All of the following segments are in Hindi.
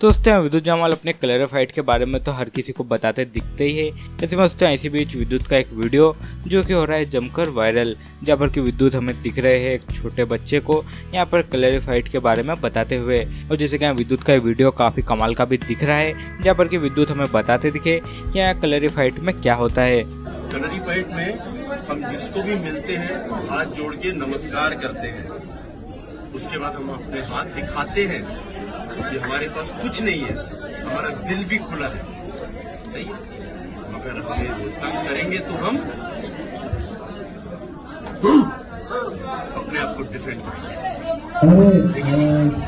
दोस्तों विद्युत जामवाल अपने क्लैरिफाइड के बारे में तो हर किसी को बताते दिखते ही है। ऐसे में दोस्तों इसी बीच विद्युत का एक वीडियो जो कि हो रहा है जमकर वायरल, जहाँ पर कि विद्युत हमें दिख रहे हैं एक छोटे बच्चे को यहाँ पर क्लैरिफाइड के बारे में बताते हुए। और जैसे कि विद्युत का वीडियो काफी कमाल का भी दिख रहा है, जहाँ पर कि विद्युत हमें बताते दिखे कि यहाँ क्लैरिफाइड में क्या होता है। क्लैरिफाइड में हम जिसको भी मिलते हैं हाथ जोड़ के नमस्कार करते हैं, उसके बाद हम अपने हाथ दिखाते हैं कि हमारे पास कुछ नहीं है, हमारा दिल भी खुला है। सही है। अगर हमें तंग करेंगे तो हम अपने आप को डिफेंड करेंगे।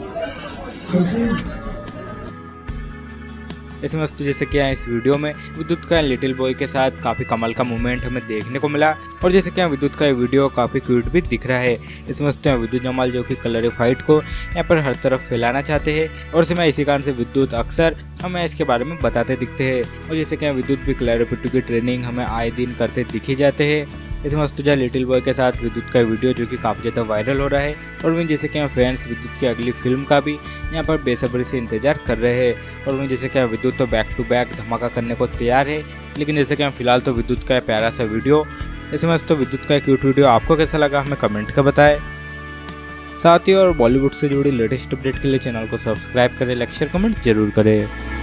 इसमें जैसे कि इस वीडियो में विद्युत का लिटिल बॉय के साथ काफी कमाल का मूवमेंट हमें देखने को मिला। और जैसे कि विद्युत का वीडियो काफी क्यूट भी दिख रहा है। इसमें विद्युत जामवाल जो कि क्लैरिफाइड को यहाँ पर हर तरफ फैलाना चाहते हैं और इसमें इसी कारण से विद्युत अक्सर हमें इसके बारे में बताते दिखते हैं। और जैसे कि विद्युत भी क्लैरिफाइड की ट्रेनिंग हमें आए दिन करते दिखे जाते हैं। इसमें जो लिटिल बॉय के साथ विद्युत का वीडियो जो कि काफी ज्यादा वायरल हो रहा है। और वहीं जैसे कि फैंस विद्युत की अगली फिल्म का भी यहाँ पर बेसब्री से इंतजार कर रहे हैं। और वहीं जैसे कि विद्युत तो बैक टू बैक धमाका करने को तैयार है, लेकिन जैसे कि फिलहाल तो विद्युत का प्यारा सा वीडियो। इसमें तो विद्युत का क्यूट वीडियो आपको कैसा लगा हमें कमेंट कर बताएं। साथ ही और बॉलीवुड से जुड़ी लेटेस्ट अपडेट के लिए चैनल को सब्सक्राइब करें, लाइक शेयर कमेंट जरूर करें।